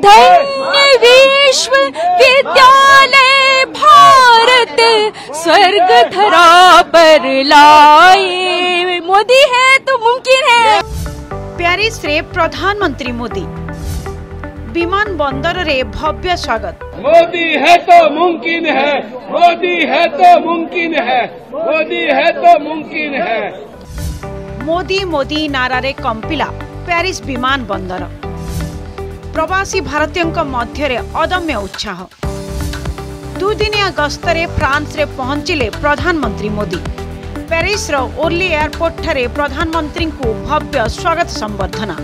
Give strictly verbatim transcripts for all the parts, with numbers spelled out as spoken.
धन्य विश्व विद्यालय भारत स्वर्ग धरा पर लाए। मोदी है तो मुमकिन है। पेरिस रे प्रधानमंत्री मोदी विमान बंदर रे भव्य स्वागत। मोदी है तो मुमकिन है, मोदी है तो मुमकिन है, मोदी है तो मुमकिन है। मोदी मोदी नारा रे कंपिला पेरिस विमान बंदर। प्रवासी भारतीयों मध्य रे अदम्य उत्साह। दुदिनिया गस्तरे फ्रांस रे पहुंचिले प्रधानमंत्री मोदी। पेरिस रो ओर्ली एयरपोर्ट ठारे प्रधानमंत्री को भव्य स्वागत संबर्धना।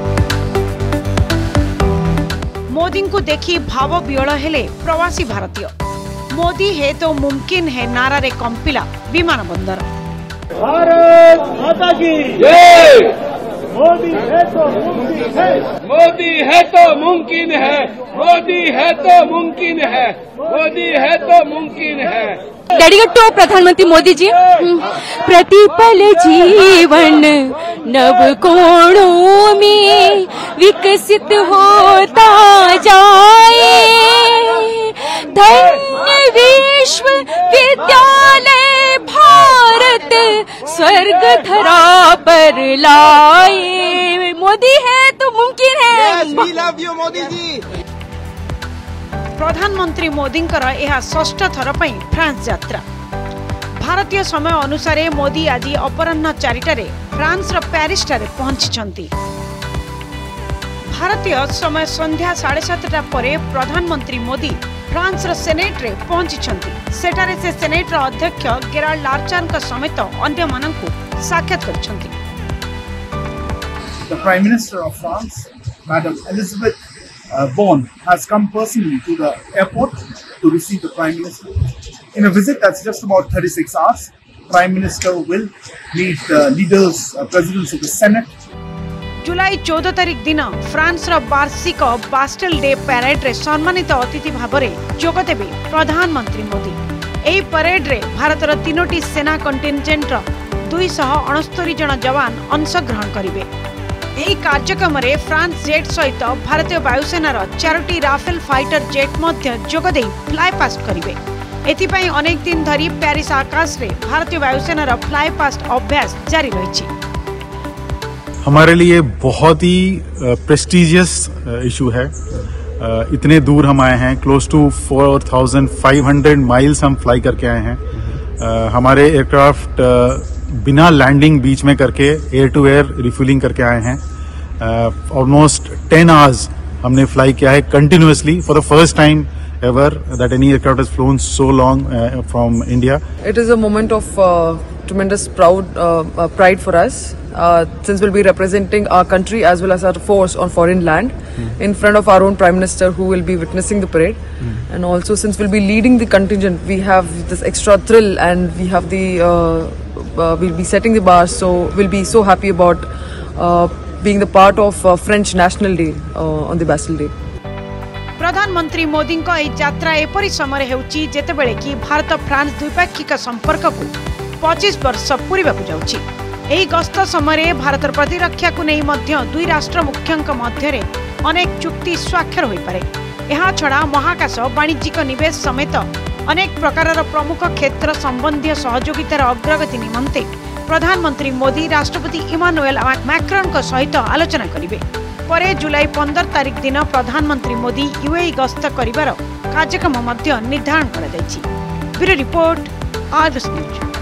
मोदी को देखी भाव विहल हेले प्रवासी भारतीय। मोदी है तो मुमकिन है नारा रे कंपिला विमान बंदर। भारत माता की जय। मोदी है तो मुमकिन है, मोदी है तो मुमकिन है, मोदी है तो मुमकिन है, मोदी है तो मुमकिन है। डेडिकेट टू प्रधानमंत्री मोदी जी। प्रतिपल जीवन नव कोणों में विकसित होता जाए। धन्य विश्व विद्यालय भारत स्वर्ग धरा पर लाए। मोदी है तो मुमकिन है। Yes, we love you, Modi ji. प्रधानमंत्री मोदींकर यह षष्ठ थर पई फ्रांस यात्रा। भारतीय समय अनुसार मोदी आज अपराह्न चारिटारे फ्रांस रो पेरिस ठारे पहुंची। भारतीय समय संध्या साढ़े सातटा परे प्रधानमंत्री मोदी फ्रांस रो सेनेट रे पहुंची। सेठारे से सेनेट रो अध्यक्ष गेराल्ड लार्चन का समेत अन्य माननकु साक्षात करछन्ति। The Prime Minister of France, Madam Elizabeth uh, Borne, has come personally to the airport to receive the Prime Minister. In a visit that's just about thirty-six hours, Prime Minister will meet the leaders, uh, presidents of the Senate. जुलाई चौदह तारिख दिन France रो वार्षिक बास्टेल day parade रे सम्मानित अतिथि भाव में जोग देबे प्रधानमंत्री मोदी। एही परेड रे भारत रो तीनोटी सेना कंटिनजेंट रो दो सौ उनहत्तर जन जवान अंशग्रहण करिवे। एही कार्यक्रम रे फ्रांस जेट सहित भारतीय वायुसेना रो चारोटी राफेल फाइटर जेट मध्य जोग देई फ्लाई पास्ट करिवे। एथिपई अनेक दिन धरी पेरिस आकाश रे भारतीय वायुसेना रो फ्लाई पास्ट अभ्यास जारी रहिछि। हमारे लिए बहुत ही प्रेस्टिजियस इशू है। uh, इतने दूर हम आए हैं, close to four thousand five hundred miles हम फ्लाई करके आए हैं। uh, हमारे एयरक्राफ्ट uh, बिना लैंडिंग बीच में करके एयर टू एयर रिफ्यूलिंग करके आए हैं। ऑलमोस्ट टेन आवर्स हमने फ्लाई किया है continuously for the first time ever that any aircraft has flown so long uh, from India. It is a moment of uh, tremendous proud uh, uh, pride for us uh, since we'll be representing our country as well as our force on foreign land mm. in front of our own Prime Minister who will be witnessing the parade mm. and also since we'll be leading the contingent we have this extra thrill and we have the uh, uh, we'll be setting the bar, so we'll be so happy about uh, being the part of uh, French National Day uh, on the Bastille Day. प्रधानमंत्री मोदी को यह यात्रा एपरी समय हेउची जेतेबेले कि Bharat France द्विपाक्षिक संपर्क को पच्चीस वर्ष पूरा जाउची। एही गस्त समय भारत प्रतिरक्षा को नहीं मध्य दुई राष्ट्र मुख्यों मध्य अनेक चुक्ति स्वाक्षर हो पारे। यह छड़ा महाकाश वाणिज्यिक निवेश समेत अनेक प्रकार प्रमुख क्षेत्र संबंधी सहयोगितार अग्रगति निमंते प्रधानमंत्री मोदी राष्ट्रपति इमानुएल मैक्रोन सहित आलोचना करिवे। परे जुलाई पंद्रह तारिख दिन प्रधानमंत्री मोदी यूएई गस्त करिवार कार्यक्रम निर्धारण करा जायछि। Bureau report Argus news.